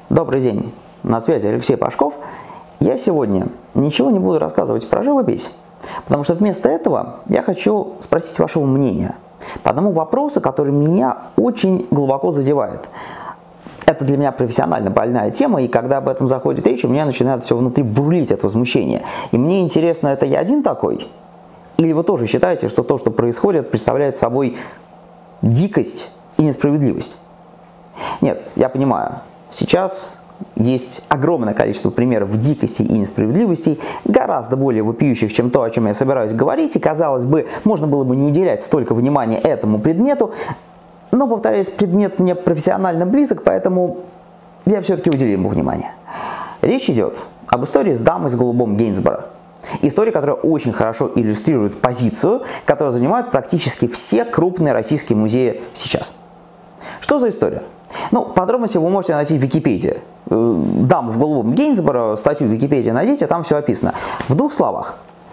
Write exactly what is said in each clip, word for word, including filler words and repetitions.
Добрый день, на связи Алексей Пашков. Я сегодня ничего не буду рассказывать про живопись, потому что вместо этого я хочу спросить вашего мнения по одному вопросу, который меня очень глубоко задевает. Это для меня профессионально больная тема, и когда об этом заходит речь, у меня начинает все внутри бурлить от возмущения. И мне интересно, это я один такой? Или вы тоже считаете, что то, что происходит, представляет собой дикость и несправедливость? Нет, я понимаю. Сейчас есть огромное количество примеров дикости и несправедливости, гораздо более вопиющих, чем то, о чем я собираюсь говорить, и, казалось бы, можно было бы не уделять столько внимания этому предмету, но, повторяюсь, предмет мне профессионально близок, поэтому я все-таки уделю ему внимание. Речь идет об истории с дамой с голубом Гейнсборо. История, которая очень хорошо иллюстрирует позицию, которую занимают практически все крупные российские музеи сейчас. Что за история? Ну, подробности вы можете найти в Википедии. Дама в голубом Гейнсборо, статью в Википедии найдите, там все описано. В двух словах.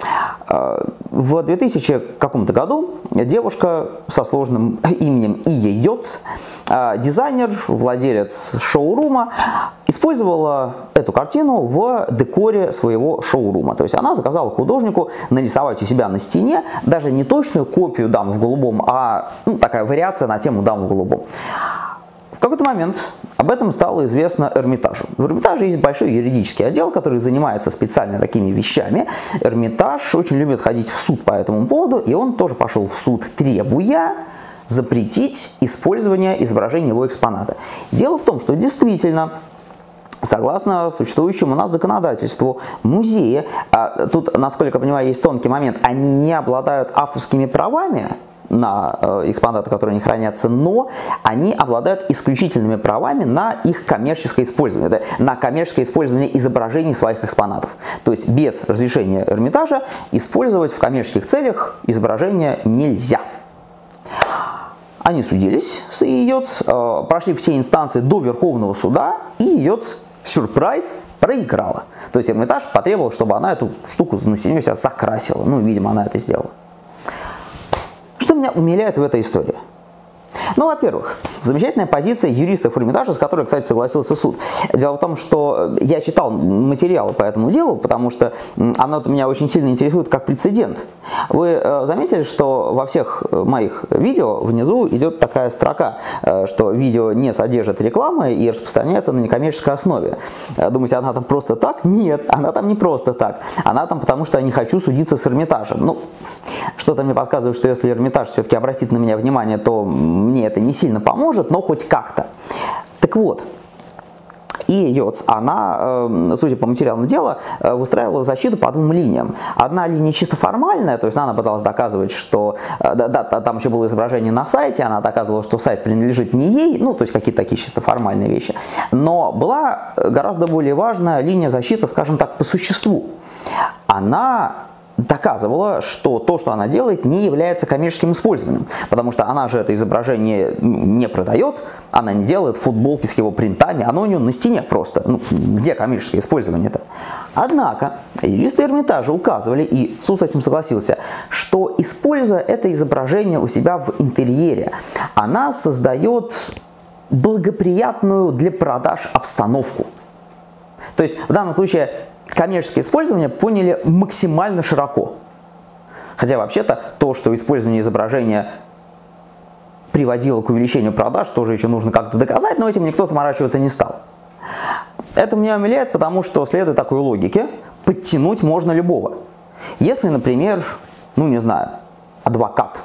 В две тысячи каком-то году девушка со сложным именем Ия Йоц, дизайнер, владелец шоурума, использовала эту картину в декоре своего шоурума. То есть она заказала художнику нарисовать у себя на стене даже не точную копию дамы в голубом, а ну, такая вариация на тему дамы в голубом. В какой-то момент об этом стало известно Эрмитажу. В Эрмитаже есть большой юридический отдел, который занимается специально такими вещами. Эрмитаж очень любит ходить в суд по этому поводу, и он тоже пошел в суд, требуя запретить использование изображения его экспоната. Дело в том, что действительно, согласно существующему у нас законодательству, музеи, а тут, насколько я понимаю, есть тонкий момент, они не обладают авторскими правами на экспонаты, которые не хранятся, но они обладают исключительными правами на их коммерческое использование, на коммерческое использование изображений своих экспонатов. То есть без разрешения Эрмитажа использовать в коммерческих целях изображения нельзя. Они судились с Ия Йоц, прошли все инстанции до Верховного суда, и Ия Йоц, сюрприз, проиграла. То есть Эрмитаж потребовал, чтобы она эту штуку на стене себя закрасила. Ну, видимо, она это сделала. Что меня умиляет в этой истории? Ну, во-первых, замечательная позиция юристов Эрмитажа, с которой, кстати, согласился суд. Дело в том, что я читал материалы по этому делу, потому что оно меня очень сильно интересует как прецедент. Вы заметили, что во всех моих видео внизу идет такая строка, что видео не содержит рекламы и распространяется на некоммерческой основе. Думаете, она там просто так? Нет, она там не просто так. Она там потому, что я не хочу судиться с Эрмитажем. Ну, что-то мне подсказывает, что если Эрмитаж все-таки обратит на меня внимание, то мне это не сильно поможет, но хоть как-то. Так вот, Ия Йоц, она, судя по материалам дела, выстраивала защиту по двум линиям. Одна линия чисто формальная, то есть она пыталась доказывать, что... Да, да, там еще было изображение на сайте, она доказывала, что сайт принадлежит не ей, ну, то есть какие-то такие чисто формальные вещи. Но была гораздо более важная линия защиты, скажем так, по существу. Она доказывала, что то, что она делает, не является коммерческим использованием, потому что она же это изображение не продает, она не делает футболки с его принтами, оно у нее на стене просто. Ну, где коммерческое использование-то? Однако юристы Эрмитажа указывали, и суд с этим согласился, что, используя это изображение у себя в интерьере, она создает благоприятную для продаж обстановку. То есть в данном случае коммерческое использование поняли максимально широко. Хотя вообще-то то, что использование изображения приводило к увеличению продаж, тоже еще нужно как-то доказать, но этим никто заморачиваться не стал. Это меня умиляет, потому что, следуя такой логике, подтянуть можно любого. Если, например, ну не знаю, адвокат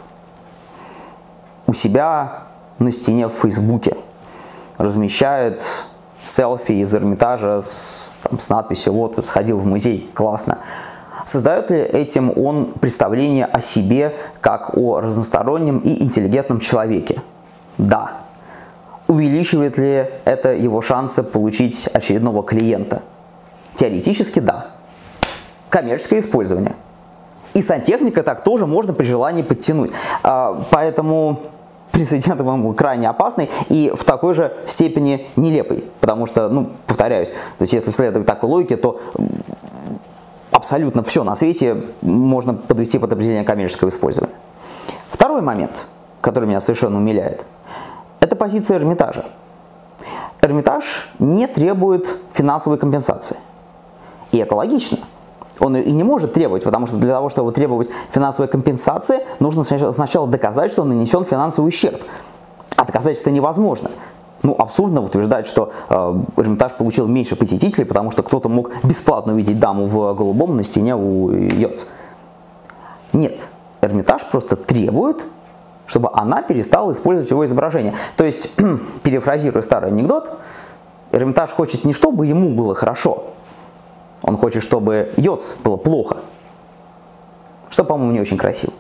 у себя на стене в Фейсбуке размещает селфи из Эрмитажа с, там, с надписью «Вот, сходил в музей, классно». Создает ли этим он представление о себе как о разностороннем и интеллигентном человеке? Да. Увеличивает ли это его шансы получить очередного клиента? Теоретически да. Коммерческое использование. И сантехника так тоже можно при желании подтянуть. Поэтому прецедент, по-моему, крайне опасный и в такой же степени нелепый. Потому что, ну, повторяюсь, то есть если следовать такой логике, то абсолютно все на свете можно подвести под определение коммерческого использования. Второй момент, который меня совершенно умиляет, это позиция Эрмитажа. Эрмитаж не требует финансовой компенсации. И это логично. Он и не может требовать, потому что для того, чтобы требовать финансовой компенсации, нужно сначала доказать, что нанесен финансовый ущерб. А доказать это невозможно. Ну, абсурдно утверждать, что э, Эрмитаж получил меньше посетителей, потому что кто-то мог бесплатно увидеть даму в голубом на стене у Йоц. Нет, Эрмитаж просто требует, чтобы она перестала использовать его изображение. То есть, перефразируя старый анекдот, Эрмитаж хочет не чтобы ему было хорошо, он хочет, чтобы Йоц было плохо. Что, по-моему, не очень красиво.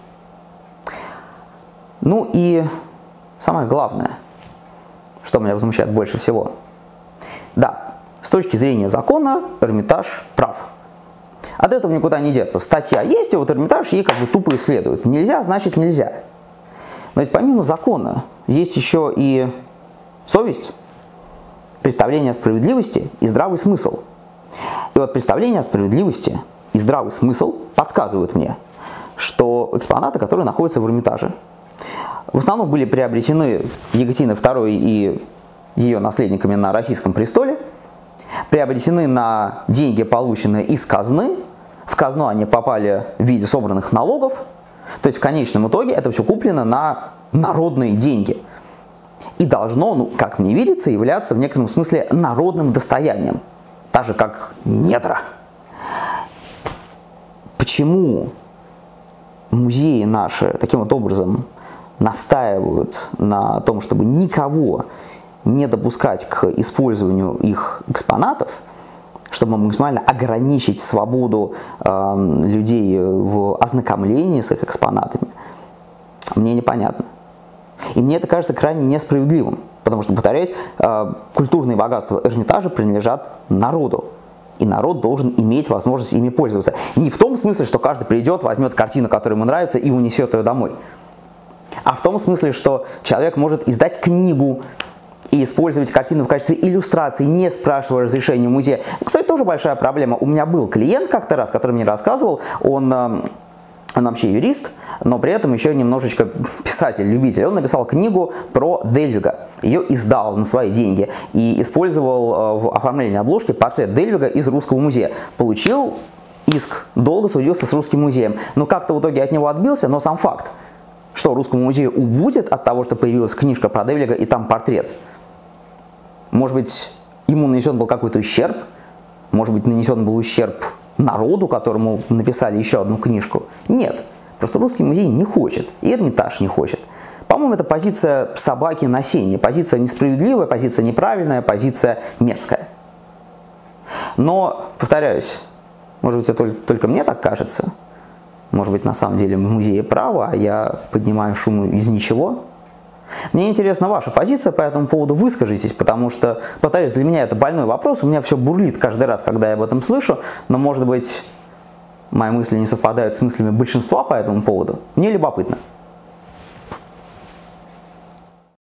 Ну и самое главное, что меня возмущает больше всего. Да, с точки зрения закона Эрмитаж прав. От этого никуда не деться. Статья есть, и вот Эрмитаж ей как бы тупо исследует. Нельзя, значит нельзя. Но ведь помимо закона есть еще и совесть, представление о справедливости и здравый смысл. И вот представление о справедливости и здравый смысл подсказывают мне, что экспонаты, которые находятся в Эрмитаже, в основном были приобретены Екатериной второй и ее наследниками на российском престоле, приобретены на деньги, полученные из казны, в казну они попали в виде собранных налогов, то есть в конечном итоге это все куплено на народные деньги. И должно, ну, как мне видится, являться в некотором смысле народным достоянием, так же как недра. Почему музеи наши таким вот образом настаивают на том, чтобы никого не допускать к использованию их экспонатов, чтобы максимально ограничить свободу э, людей в ознакомлении с их экспонатами, мне непонятно. И мне это кажется крайне несправедливым, потому что, повторяюсь, э, культурные богатства Эрмитажа принадлежат народу. И народ должен иметь возможность ими пользоваться. Не в том смысле, что каждый придет, возьмет картину, которая ему нравится, и унесет ее домой. А в том смысле, что человек может издать книгу и использовать картину в качестве иллюстрации, не спрашивая разрешения у музея. Кстати, тоже большая проблема. У меня был клиент как-то раз, который мне рассказывал, он, он вообще юрист, но при этом еще немножечко писатель-любитель. Он написал книгу про Дельвига, ее издал на свои деньги и использовал в оформлении обложки портрет Дельвига из Русского музея. Получил иск, долго судился с Русским музеем, но как-то в итоге от него отбился, но сам факт, что Русскому музею убудет от того, что появилась книжка про Дельвига и там портрет. Может быть, ему нанесен был какой-то ущерб, может быть, нанесен был ущерб народу, которому написали еще одну книжку. Нет, просто Русский музей не хочет, и Эрмитаж не хочет. По-моему, это позиция собаки на сене, позиция несправедливая, позиция неправильная, позиция мерзкая. Но, повторяюсь, может быть, это только, только мне так кажется. Может быть, на самом деле в музее право, а я поднимаю шум из ничего. Мне интересна ваша позиция по этому поводу, выскажитесь, потому что, повторюсь, для меня это больной вопрос, у меня все бурлит каждый раз, когда я об этом слышу, но, может быть, мои мысли не совпадают с мыслями большинства по этому поводу. Мне любопытно.